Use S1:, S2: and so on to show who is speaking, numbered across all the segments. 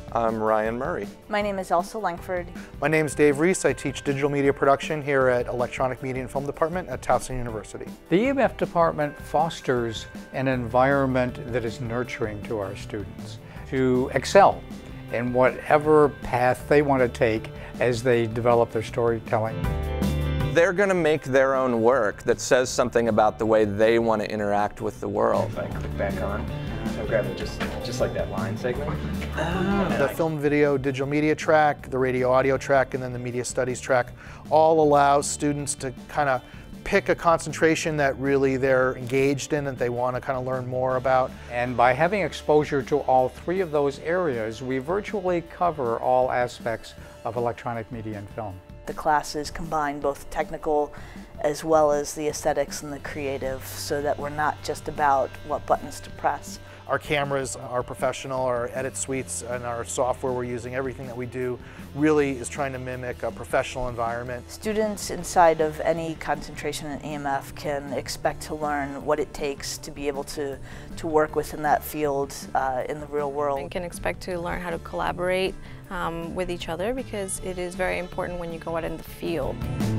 S1: I'm Ryan Murray.
S2: My name is Elsa Langford.
S3: My name is Dave Reiss. I teach digital media production here at Electronic Media and Film Department at Towson University.
S4: The EMF department fosters an environment that is nurturing to our students to excel in whatever path they want to take as they develop their storytelling.
S1: They're going to make their own work that says something about the way they want to interact with the world.
S5: If I click back on, I'll grab it just like that line segment.
S3: The film, video, digital media track, the radio audio track, and then the media studies track all allow students to kind of pick a concentration that really they're engaged in and they want to kind of learn more about.
S4: And by having exposure to all three of those areas, we virtually cover all aspects of electronic media and film.
S2: The classes combine both technical as well as the aesthetics and the creative, so that we're not just about what buttons to press.
S3: Our cameras are professional, our edit suites and our software we're using, everything that we do really is trying to mimic a professional environment.
S2: Students inside of any concentration in EMF can expect to learn what it takes to be able to work within that field in the real world.
S6: And can expect to learn how to collaborate with each other, because it is very important when you go out in the field.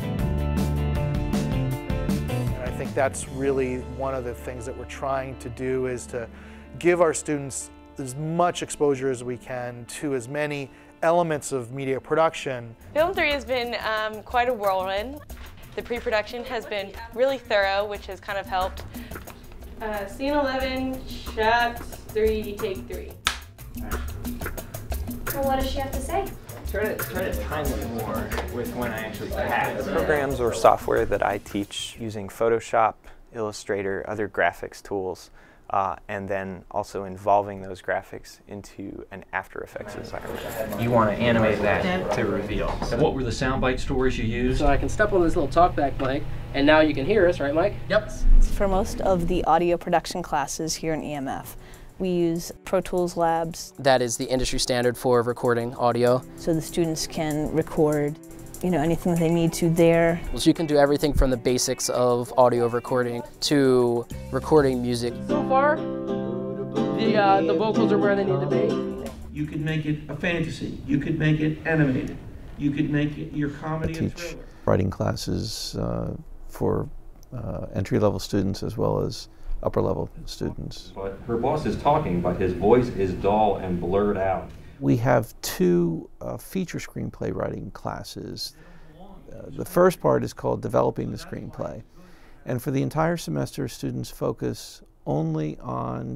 S3: And I think that's really one of the things that we're trying to do, is to give our students as much exposure as we can to as many elements of media production.
S7: Film 3 has been quite a whirlwind. The pre-production has been really thorough, which has kind of helped. Scene 11, shot 3, take 3.
S8: Well, what does she have to say?
S5: Try to time it more with when I actually pass.
S1: Programs or software that I teach using Photoshop, Illustrator, other graphics tools, and then also involving those graphics into an After Effects environment.
S5: You want to animate that to reveal.
S9: What were the soundbite stories you used?
S10: So I can step on this little talkback mic, and now you can hear us, right, Mike?
S5: Yep.
S2: For most of the audio production classes here in EMF, we use Pro Tools Labs.
S10: That is the industry standard for recording audio.
S2: So the students can record, anything they need to there.
S10: So you can do everything from the basics of audio recording to recording music. So far, the vocals are where they need to be.
S11: You could make it a fantasy. You could make it animated. You could make it your comedy and thriller.
S12: Writing classes for entry-level students as well as upper-level students.
S9: But her boss is talking, but his voice is dull and blurred out.
S12: We have two feature screenplay writing classes. The first part is called Developing the Screenplay. And for the entire semester, students focus only on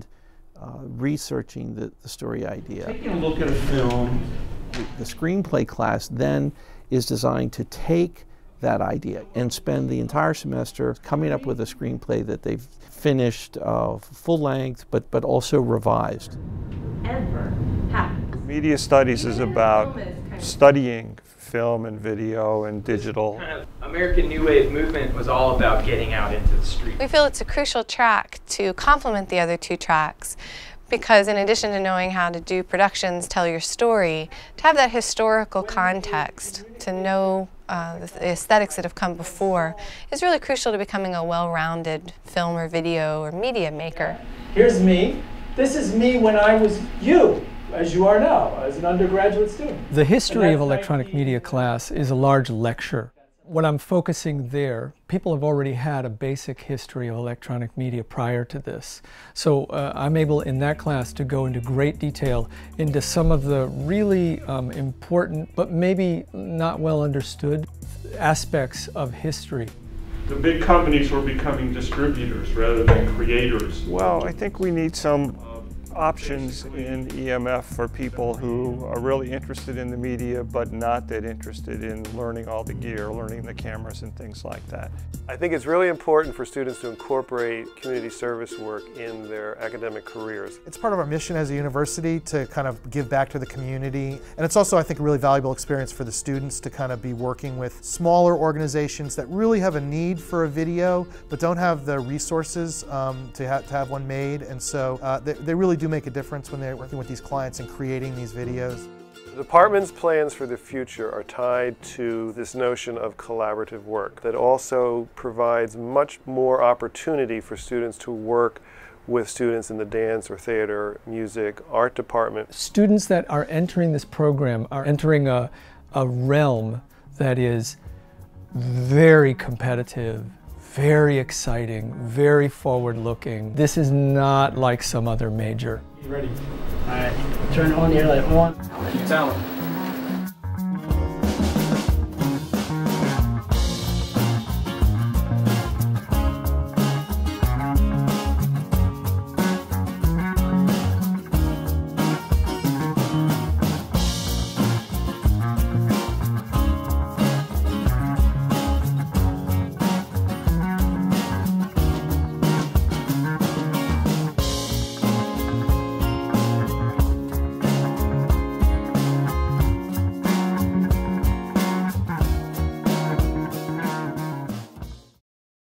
S12: researching the story idea.
S11: Taking a look at a film.
S12: The screenplay class then is designed to take that idea and spend the entire semester coming up with a screenplay that they've finished full length, but also revised.
S8: Ever happened.
S13: Media studies is about studying film and video and digital.
S5: Kind of American New Wave movement was all about getting out into the street.
S6: We feel it's a crucial track to complement the other two tracks, because in addition to knowing how to do productions, tell your story, to have that historical context, to know the aesthetics that have come before, is really crucial to becoming a well-rounded film or video or media maker.
S10: Here's me. This is me when I was you, as you are now, as an undergraduate student.
S14: The history of electronic media class is a large lecture. When I'm focusing there, people have already had a basic history of electronic media prior to this. So I'm able in that class to go into great detail into some of the really important, but maybe not well understood aspects of history.
S13: The big companies were becoming distributors rather than creators. Well, I think we need some options in EMF for people who are really interested in the media but not that interested in learning all the gear, learning the cameras and things like that.
S15: I think it's really important for students to incorporate community service work in their academic careers.
S3: It's part of our mission as a university to kind of give back to the community. And it's also, I think, a really valuable experience for the students to kind of be working with smaller organizations that really have a need for a video but don't have the resources to have one made. And so they really do make a difference when they're working with these clients and creating these videos.
S15: The department's plans for the future are tied to this notion of collaborative work that also provides much more opportunity for students to work with students in the dance or theater, music, art department.
S14: Students that are entering this program are entering a realm that is very competitive, very exciting, very forward-looking. This is not like some other major.
S10: You ready? All right, turn on the air light on.
S5: Talent.